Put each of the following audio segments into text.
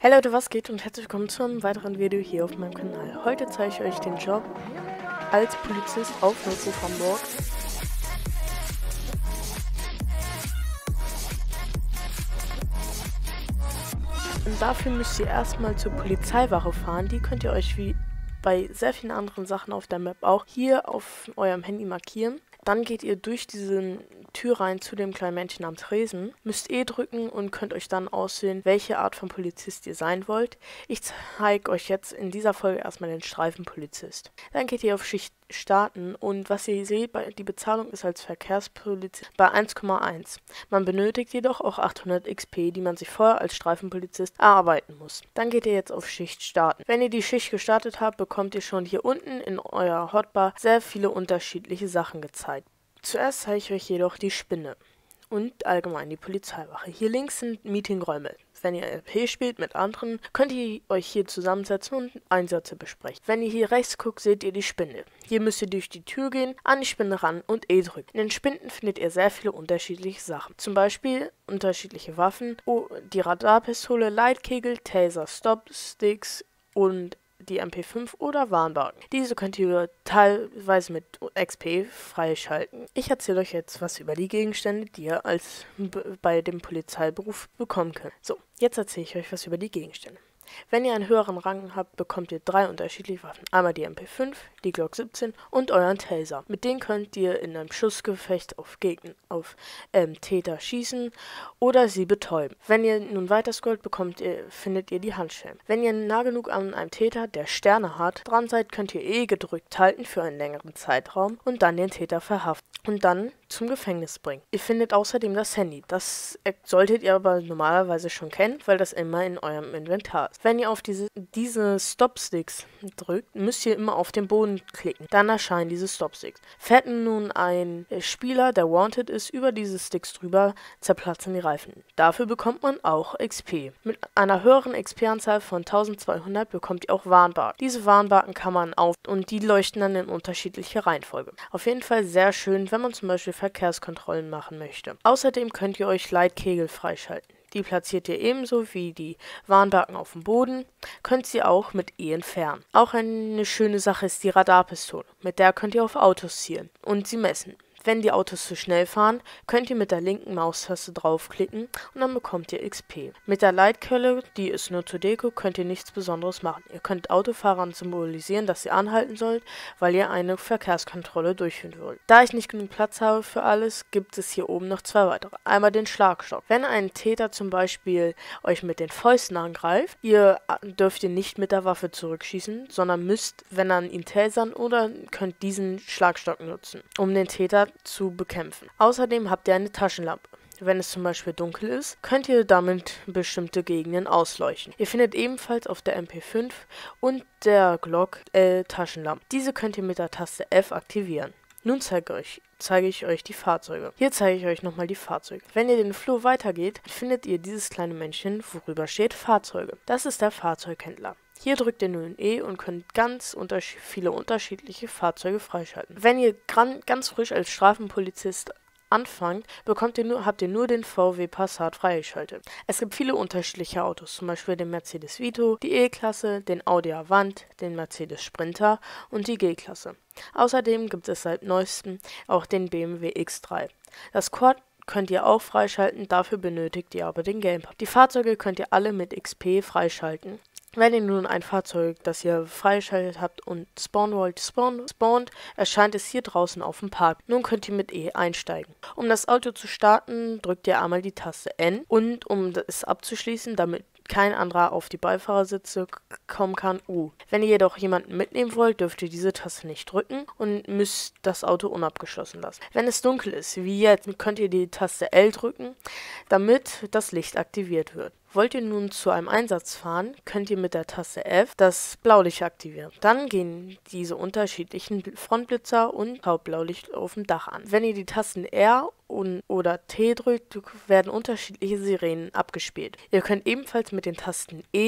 Hey Leute, was geht und herzlich willkommen zu einem weiteren Video hier auf meinem Kanal. Heute zeige ich euch den Job als Polizist auf Notruf Hamburg. Und dafür müsst ihr erstmal zur Polizeiwache fahren. Die könnt ihr euch wie bei sehr vielen anderen Sachen auf der Map auch hier auf eurem Handy markieren. Dann geht ihr durch diese Tür rein zu dem kleinen Männchen am Tresen, müsst E drücken und könnt euch dann auswählen, welche Art von Polizist ihr sein wollt. Ich zeige euch jetzt in dieser Folge erstmal den Streifenpolizist. Dann geht ihr auf Schicht starten und was ihr seht, die Bezahlung ist als Verkehrspolizist bei 1,1. Man benötigt jedoch auch 800 XP, die man sich vorher als Streifenpolizist erarbeiten muss. Dann geht ihr jetzt auf Schicht starten. Wenn ihr die Schicht gestartet habt, bekommt ihr schon hier unten in eurer Hotbar sehr viele unterschiedliche Sachen gezeigt. Zuerst zeige ich euch jedoch die Spinne und allgemein die Polizeiwache. Hier links sind Meetingräume. Wenn ihr RP spielt mit anderen, könnt ihr euch hier zusammensetzen und Einsätze besprechen. Wenn ihr hier rechts guckt, seht ihr die Spinne. Hier müsst ihr durch die Tür gehen, an die Spinne ran und E drücken. In den Spinden findet ihr sehr viele unterschiedliche Sachen. Zum Beispiel unterschiedliche Waffen, die Radarpistole, Leitkegel, Taser, Stopsticks und die MP5 oder Warnwagen. Diese könnt ihr teilweise mit XP freischalten. Ich erzähle euch jetzt was über die Gegenstände, die ihr bei dem Polizeiberuf bekommen könnt. So, jetzt erzähle ich euch was über die Gegenstände. Wenn ihr einen höheren Rang habt, bekommt ihr 3 unterschiedliche Waffen. Einmal die MP5, die Glock 17 und euren Taser. Mit denen könnt ihr in einem Schussgefecht auf Täter schießen oder sie betäuben. Wenn ihr nun weiter scrollt, findet ihr die Handschellen. Wenn ihr nah genug an einem Täter, der Sterne hat, dran seid, könnt ihr E gedrückt halten für einen längeren Zeitraum und dann den Täter verhaften und dann zum Gefängnis bringen. Ihr findet außerdem das Handy. Das solltet ihr aber normalerweise schon kennen, weil das immer in eurem Inventar ist. Wenn ihr auf diese Stopsticks drückt, müsst ihr immer auf den Boden klicken. Dann erscheinen diese Stopsticks. Fährt nun ein Spieler, der wanted ist, über diese Sticks drüber, zerplatzen die Reifen. Dafür bekommt man auch XP. Mit einer höheren XP-Anzahl von 1200 bekommt ihr auch Warnbalken. Diese Warnbalken kann man und die leuchten dann in unterschiedliche Reihenfolge. Auf jeden Fall sehr schön, wenn man zum Beispiel Verkehrskontrollen machen möchte. Außerdem könnt ihr euch Leitkegel freischalten. Die platziert ihr ebenso wie die Warnbalken auf dem Boden, könnt sie auch mit E entfernen. Auch eine schöne Sache ist die Radarpistole. Mit der könnt ihr auf Autos zielen und sie messen. Wenn die Autos zu schnell fahren, könnt ihr mit der linken Maustaste draufklicken und dann bekommt ihr XP. Mit der Leitkelle, die ist nur zur Deko, könnt ihr nichts Besonderes machen. Ihr könnt Autofahrern symbolisieren, dass sie anhalten sollt, weil ihr eine Verkehrskontrolle durchführen wollt. Da ich nicht genug Platz habe für alles, gibt es hier oben noch 2 weitere. Einmal den Schlagstock. Wenn ein Täter zum Beispiel euch mit den Fäusten angreift, dürft ihr nicht mit der Waffe zurückschießen, sondern müsst, wenn dann ihn tasern oder könnt diesen Schlagstock nutzen, um den Täter zu bekämpfen. Außerdem habt ihr eine Taschenlampe. Wenn es zum Beispiel dunkel ist, könnt ihr damit bestimmte Gegenden ausleuchten. Ihr findet ebenfalls auf der MP5 und der Glock Taschenlampen. Diese könnt ihr mit der Taste F aktivieren. Nun zeige ich euch die Fahrzeuge. Hier zeige ich euch nochmal die Fahrzeuge. Wenn ihr den Flur weitergeht, findet ihr dieses kleine Männchen, worüber steht Fahrzeuge. Das ist der Fahrzeughändler. Hier drückt ihr nun E und könnt ganz viele unterschiedliche Fahrzeuge freischalten. Wenn ihr ganz frisch als Strafenpolizist anfangt, habt ihr nur den VW Passat freigeschaltet. Es gibt viele unterschiedliche Autos, zum Beispiel den Mercedes Vito, die E-Klasse, den Audi Avant, den Mercedes Sprinter und die G-Klasse. Außerdem gibt es seit neuestem auch den BMW X3. Das Quad könnt ihr auch freischalten, dafür benötigt ihr aber den Gamepad. Die Fahrzeuge könnt ihr alle mit XP freischalten. Wenn ihr nun ein Fahrzeug, das ihr freigeschaltet habt und spawnen wollt, spawnt, erscheint es hier draußen auf dem Park. Nun könnt ihr mit E einsteigen. Um das Auto zu starten, drückt ihr einmal die Taste N und um es abzuschließen, damit kein anderer auf die Beifahrersitze kommen kann, U. Wenn ihr jedoch jemanden mitnehmen wollt, dürft ihr diese Taste nicht drücken und müsst das Auto unabgeschlossen lassen. Wenn es dunkel ist, wie jetzt, könnt ihr die Taste L drücken, damit das Licht aktiviert wird. Wollt ihr nun zu einem Einsatz fahren, könnt ihr mit der Taste F das Blaulicht aktivieren. Dann gehen diese unterschiedlichen Frontblitzer und Hauptblaulicht auf dem Dach an. Wenn ihr die Tasten R oder T drückt, werden unterschiedliche Sirenen abgespielt. Ihr könnt ebenfalls mit den Tasten E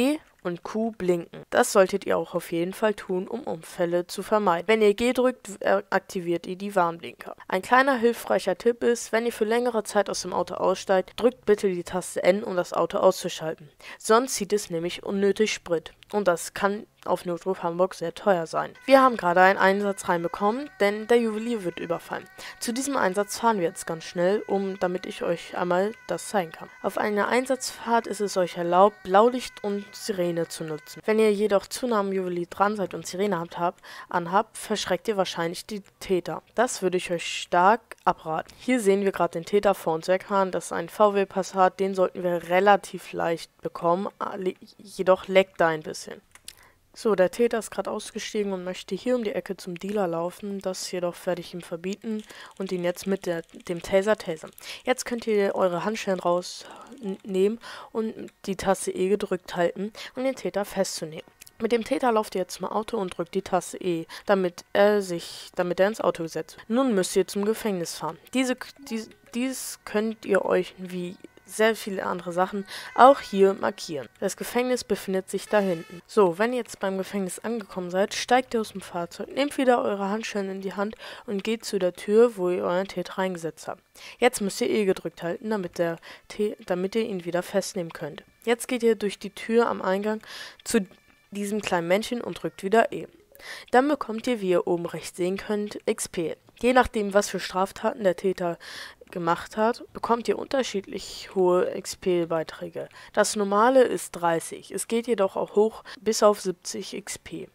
und Q blinken. Das solltet ihr auch auf jeden Fall tun, um Unfälle zu vermeiden. Wenn ihr G drückt, aktiviert ihr die Warnblinker. Ein kleiner hilfreicher Tipp ist, wenn ihr für längere Zeit aus dem Auto aussteigt, drückt bitte die Taste N, um das Auto auszuschalten. Sonst zieht es nämlich unnötig Sprit. Und das kann auf Notruf Hamburg sehr teuer sein. Wir haben gerade einen Einsatz reinbekommen, denn der Juwelier wird überfallen. Zu diesem Einsatz fahren wir jetzt ganz schnell, damit ich euch einmal das zeigen kann. Auf einer Einsatzfahrt ist es euch erlaubt, Blaulicht und Sirene zu nutzen. Wenn ihr jedoch zu nah am Juwelier dran seid und Sirene anhabt, verschreckt ihr wahrscheinlich die Täter. Das würde ich euch stark abraten. Hier sehen wir gerade den Täter vor uns wegfahren. Das ist ein VW Passat, den sollten wir relativ leicht bekommen, jedoch leckt er ein bisschen. So, der Täter ist gerade ausgestiegen und möchte hier um die Ecke zum Dealer laufen. Das jedoch werde ich ihm verbieten und ihn jetzt mit dem Taser tasern. Jetzt könnt ihr eure Handschellen rausnehmen und die Taste E gedrückt halten, um den Täter festzunehmen. Mit dem Täter lauft ihr jetzt zum Auto und drückt die Taste E, damit er ins Auto gesetzt wird. Nun müsst ihr zum Gefängnis fahren. Dies könnt ihr euch wie sehr viele andere Sachen auch hier markieren. Das Gefängnis befindet sich da hinten. So, wenn ihr jetzt beim Gefängnis angekommen seid, steigt ihr aus dem Fahrzeug, nehmt wieder eure Handschellen in die Hand und geht zu der Tür, wo ihr euren Täter reingesetzt habt. Jetzt müsst ihr E gedrückt halten, damit ihr ihn wieder festnehmen könnt. Jetzt geht ihr durch die Tür am Eingang zu diesem kleinen Männchen und drückt wieder E. Dann bekommt ihr, wie ihr oben rechts sehen könnt, XP. Je nachdem, was für Straftaten der Täter gemacht hat, bekommt ihr unterschiedlich hohe XP-Beiträge. Das normale ist 30, es geht jedoch auch hoch bis auf 70 XP.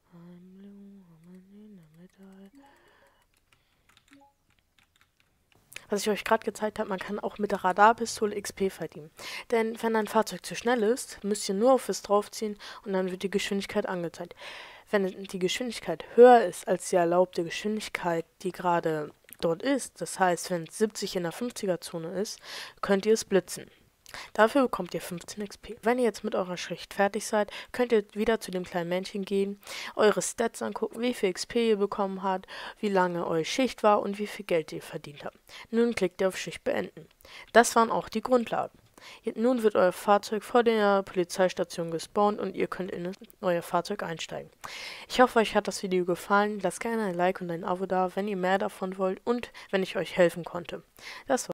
Was ich euch gerade gezeigt habe, man kann auch mit der Radarpistole XP verdienen. Denn wenn ein Fahrzeug zu schnell ist, müsst ihr nur auf es draufziehen und dann wird die Geschwindigkeit angezeigt. Wenn die Geschwindigkeit höher ist als die erlaubte Geschwindigkeit, die gerade dort ist, das heißt, wenn es 70 in der 50er-Zone ist, könnt ihr es blitzen. Dafür bekommt ihr 15 XP. Wenn ihr jetzt mit eurer Schicht fertig seid, könnt ihr wieder zu dem kleinen Männchen gehen, eure Stats angucken, wie viel XP ihr bekommen habt, wie lange eure Schicht war und wie viel Geld ihr verdient habt. Nun klickt ihr auf Schicht beenden. Das waren auch die Grundlagen. Nun wird euer Fahrzeug vor der Polizeistation gespawnt und ihr könnt in euer Fahrzeug einsteigen. Ich hoffe, euch hat das Video gefallen. Lasst gerne ein Like und ein Abo da, wenn ihr mehr davon wollt und wenn ich euch helfen konnte. Das war's.